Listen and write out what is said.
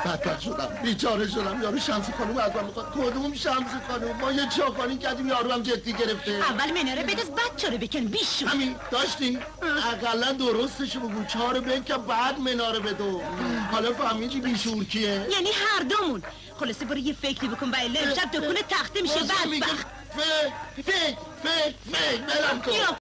بدبخت شدم، بیچاره شدم. یارو شمس خانوم از من میخواد. کدوم شمس خانوم؟ ما یه چاخانی کردیم یارو هم جدی گرفته. اول مناره بدز بعد چاره بکن بیشو. همین داشتی؟ اقلا درستشو بگو، چاره بکن بعد مناره بدو. حالا فهمیدی بیشور کیه؟ یعنی هر دومون. خلاصه برو یه فکری بکن بله امشب دکونه تخته میشه. بدبخت فکر برم کن.